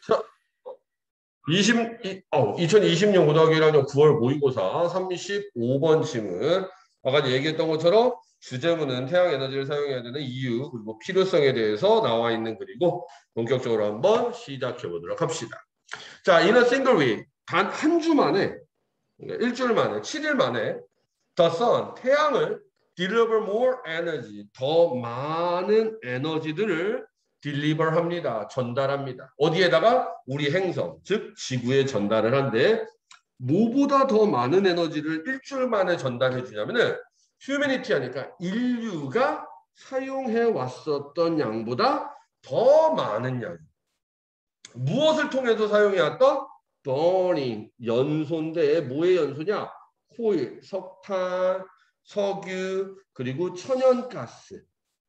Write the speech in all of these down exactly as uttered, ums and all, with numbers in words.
자, 이십, 어, 이천이십 년 고등학교 일 학년 구월 모의고사 삼십오 번 질문. 아까 얘기했던 것처럼 주제문은 태양 에너지를 사용해야 되는 이유 그리고 필요성에 대해서 나와 있는 글이고 본격적으로 한번 시작해 보도록 합시다. 자, in a single week 단 한 주 만에 일주일 만에 칠 일 만에 the sun 태양을 deliver more energy 더 많은 에너지들을 deliver 합니다. 전달합니다. 어디에다가? 우리 행성, 즉 지구에 전달을 한데 뭐보다 더 많은 에너지를 일주일 만에 전달해 주냐면은 휴머니티 하니까 인류가 사용해 왔었던 양보다 더 많은 양. 무엇을 통해서 사용해 왔던? burning 연소인데 뭐의 연소냐? 코일, 석탄, 석유, 그리고 천연가스.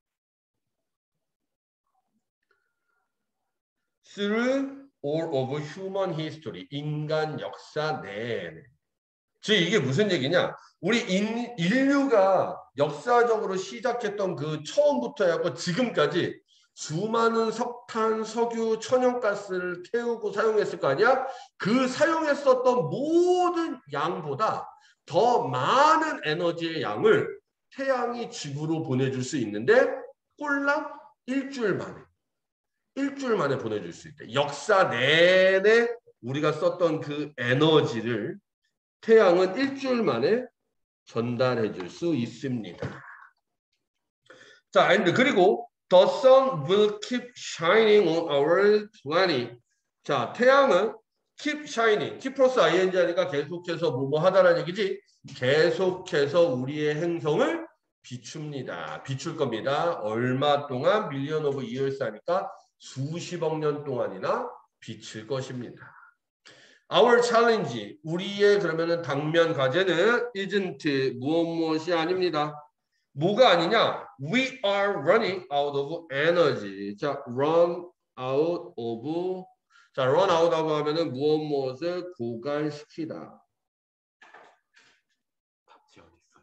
through all of human history. 인간 역사 내내. 즉 이게 무슨 얘기냐? 우리 인, 인류가 역사적으로 시작했던 그 처음부터 해갖고 지금까지 수많은 석탄, 석유, 천연가스를 태우고 사용했을 거 아니야? 그 사용했었던 모든 양보다 더 많은 에너지의 양을 태양이 지구로 보내줄 수 있는데 꼴랑 일주일 만에 일주일 만에 보내줄 수 있대. 역사 내내 우리가 썼던 그 에너지를 태양은 일주일 만에 전달해 줄 수 있습니다. 자, and 그리고 the sun will keep shining on our planet. 자, 태양은 keep shining. keep 플러스 ing 하니까 계속해서 뭐뭐 하다라는 얘기지. 계속해서 우리의 행성을 비춥니다. 비출 겁니다. 얼마 동안? million of years 하니까 수십억 년 동안이나 비칠 것입니다. Our challenge, 우리의 그러면은 당면 과제는 isn't 무엇 무엇이 아닙니다. 뭐가 아니냐? We are running out of energy. 자, run out of. 자, run out of 하면은 무엇 무엇을 고갈시키다. 답지 어디 있어요?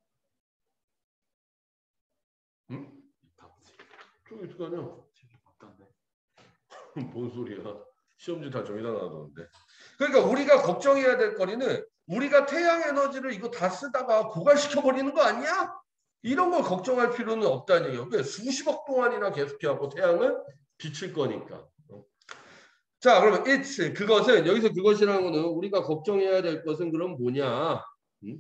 응? 답지. 저기 있을 거 아니야? 책이 없던데. 뭔 소리야? 시험지 다 정의다 놔뒀는데. 그러니까 우리가 걱정해야 될 거리는 우리가 태양 에너지를 이거 다 쓰다가 고갈시켜 버리는 거 아니야? 이런 걸 걱정할 필요는 없다는 얘기예요. 왜 수십억 동안이나 계속해갖고 태양을 비칠 거니까. 자, 그러면 it's 그것은 여기서 그것이라는 거는 우리가 걱정해야 될 것은 그럼 뭐냐? 응?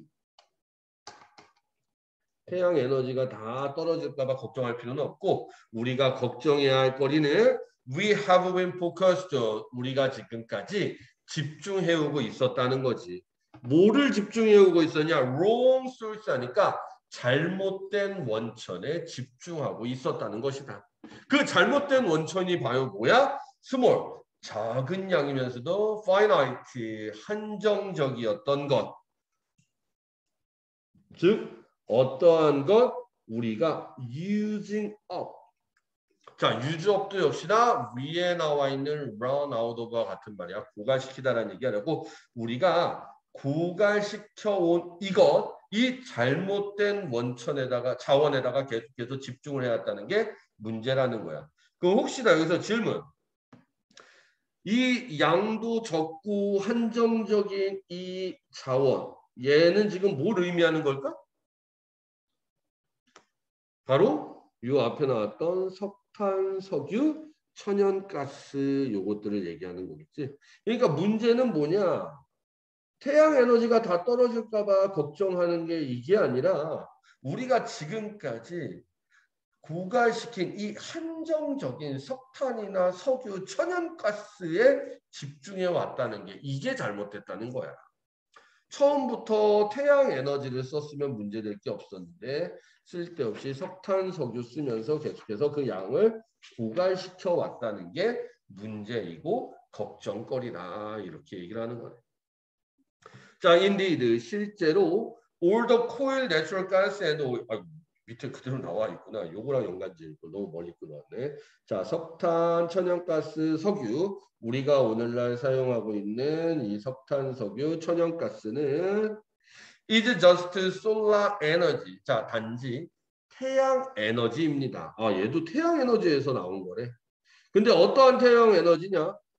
태양 에너지가 다 떨어질까봐 걱정할 필요는 없고 우리가 걱정해야 할 거리는 we have been focused. 우리가 지금까지 집중해오고 있었다는 거지. 뭐를 집중해오고 있었냐? wrong source 하니까 잘못된 원천에 집중하고 있었다는 것이다. 그 잘못된 원천이 바로 뭐야? small, 작은 양이면서도 finite, 한정적이었던 것. 즉 어떠한 것? 우리가 using up. 자, use up도 역시나 위에 나와 있는 run out of와 같은 말이야. 고갈시키다라는 얘기하려고 우리가 고갈시켜 온 이것, 이 잘못된 원천에다가 자원에다가 계속해서 집중을 해왔다는 게 문제라는 거야. 그 혹시나 여기서 질문. 이 양도 적고 한정적인 이 자원, 얘는 지금 뭘 의미하는 걸까? 바로 이 앞에 나왔던 석탄, 석유, 천연가스 요것들을 얘기하는 거겠지. 그러니까 문제는 뭐냐? 태양 에너지가 다 떨어질까 봐 걱정하는 게 이게 아니라 우리가 지금까지 고갈시킨 이 한정적인 석탄이나 석유, 천연가스에 집중해 왔다는 게 이게 잘못됐다는 거야. 처음부터 태양 에너지를 썼으면 문제될 게 없었는데 쓸데없이 석탄, 석유 쓰면서 계속해서 그 양을 고갈시켜 왔다는 게 문제이고 걱정거리다 이렇게 얘기를 하는 거네. 자, indeed 실제로 all the coal, natural gas and oil. 아, 밑에 그대로 나와 있구나. 요거랑 연관지 있고 너무 멀리 끊어왔네. 자, 석탄, 천연가스, 석유. 우리가 오늘날 사용하고 있는 이 석탄, 석유, 천연가스는 is just solar energy. 자, 단지 태양 에너지입니다. 아, 얘도 태양 에너지에서 나온 거래. 근데 어떠한 태양 에너지냐?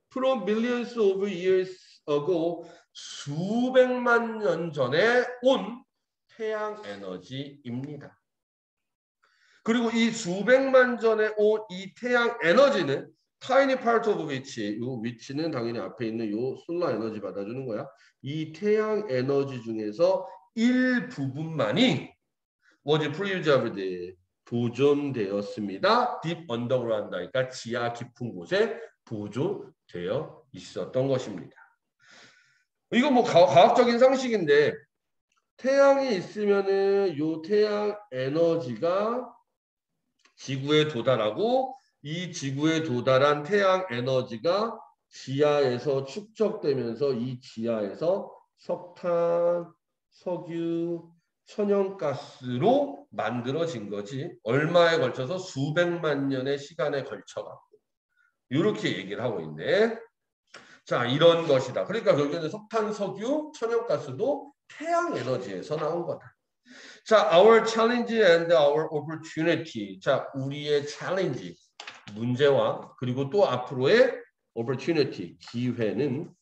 from millions of years ago 수백만 년 전에 온 태양 에너지입니다. 그리고 이 수백만 전에 온 이 태양 에너지는 tiny part of which, 이 which는 당연히 앞에 있는 이 솔라 에너지 받아주는 거야. 이 태양 에너지 중에서 일부분만이 was preserved, 보존되었습니다. deep underground, 그러니까 지하 깊은 곳에 보존되어 있었던 것입니다. 이건 뭐 과학적인 상식인데 태양이 있으면은 요 태양 에너지가 지구에 도달하고 이 지구에 도달한 태양 에너지가 지하에서 축적되면서 이 지하에서 석탄, 석유, 천연가스로 만들어진 거지. 얼마에 걸쳐서 수백만 년의 시간에 걸쳐갖고 이렇게 얘기를 하고 있네. 자, 이런 것이다. 그러니까 결국에는 석탄, 석유, 천연가스도 태양 에너지에서 나온 거다. 자, our challenge and our opportunity. 자, 우리의 challenge, 문제와 그리고 또 앞으로의 opportunity, 기회는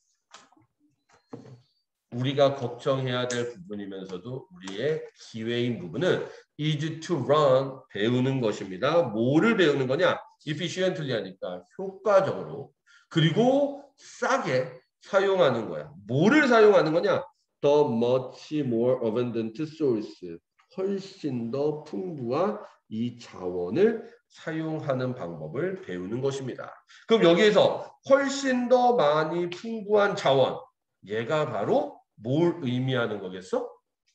우리가 걱정해야 될 부분이면서도 우리의 기회인 부분은 is to run, 배우는 것입니다. 뭐를 배우는 거냐? efficiently 하니까 효과적으로 그리고 싸게 사용하는 거야. 뭐를 사용하는 거냐? The much more abundant source, 훨씬 더 풍부한 이 자원을 사용하는 방법을 배우는 것입니다. 그럼 여기에서 훨씬 더 많이 풍부한 자원, 얘가 바로 뭘 의미하는 거겠어?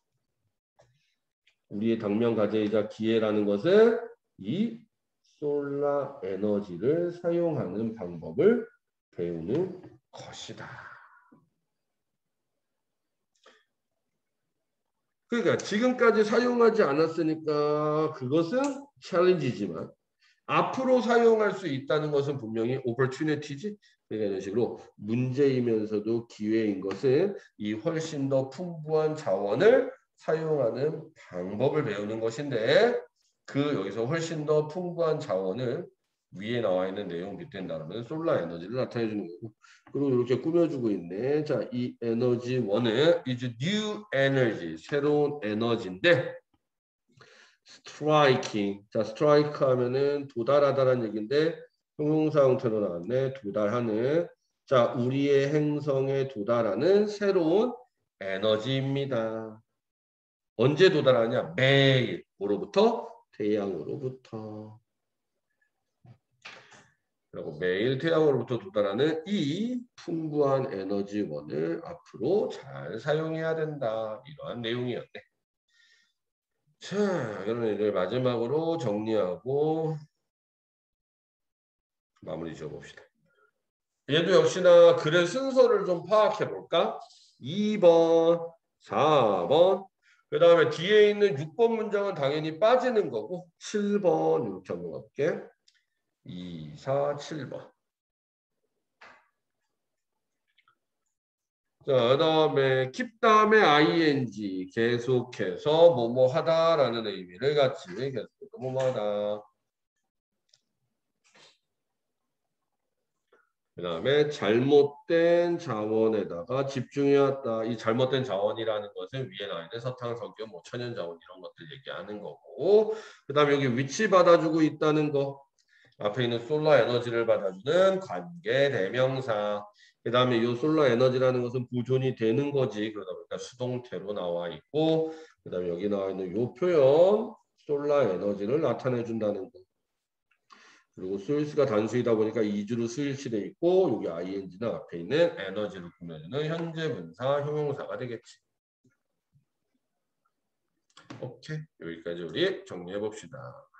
우리의 당면 과제이자 기회라는 것은 이 솔라 에너지를 사용하는 방법을 배우는 것이다. 그러니까 지금까지 사용하지 않았으니까 그것은 챌린지지만 앞으로 사용할 수 있다는 것은 분명히 opportunity지. 그러니까 이런 식으로 문제이면서도 기회인 것은 이 훨씬 더 풍부한 자원을 사용하는 방법을 배우는 것인데 그 여기서 훨씬 더 풍부한 자원을 위에 나와 있는 내용 밑에 나오면 솔라 에너지를 나타내 주는 거고 그리고 이렇게 꾸며주고 있네. 자, 이 에너지 원은 is new energy, 새로운 에너지인데 striking. 자, strike 하면은 도달하다라는 얘기인데 형용사 형태로 나왔네. 도달하는. 자, 우리의 행성에 도달하는 새로운 에너지입니다. 언제 도달하냐? 매일. 뭐로부터? 태양으로부터. 그리고 매일 태양으로부터 도달하는 이 풍부한 에너지원을 앞으로 잘 사용해야 된다. 이러한 내용이었네. 자, 여러분 이제 마지막으로 정리하고 마무리 지어봅시다. 얘도 역시나 글의 순서를 좀 파악해 볼까? 이 번, 사 번, 그 다음에 뒤에 있는 육 번 문장은 당연히 빠지는 거고 칠 번 이렇게 한번 가볼게. 이, 사, 칠 번. 자, 그 다음에 keep 다음에 ing 계속해서 뭐뭐 하다라는 의미를 갖지. 계속해서 뭐뭐 하다. 그 다음에 잘못된 자원에다가 집중해왔다. 이 잘못된 자원이라는 것은 위에 나와 있는 서탕, 석유, 뭐 천연 자원 이런 것들 얘기하는 거고 그 다음에 여기 위치 받아주고 있다는 거 앞에 있는 솔라 에너지를 받아주는 관계 대명사 그 다음에 이 솔라 에너지라는 것은 보존이 되는 거지. 그러다 보니까 수동태로 나와 있고 그 다음에 여기 나와 있는 이 표현 솔라 에너지를 나타내 준다는 거. 그리고 소유스가 단수이다 보니까 이주로 수일시돼 있고 여기 아이엔지는 앞에 있는 에너지를 꾸며주는 현재 분사 형용사가 되겠지. 오케이. 여기까지 우리 정리해 봅시다.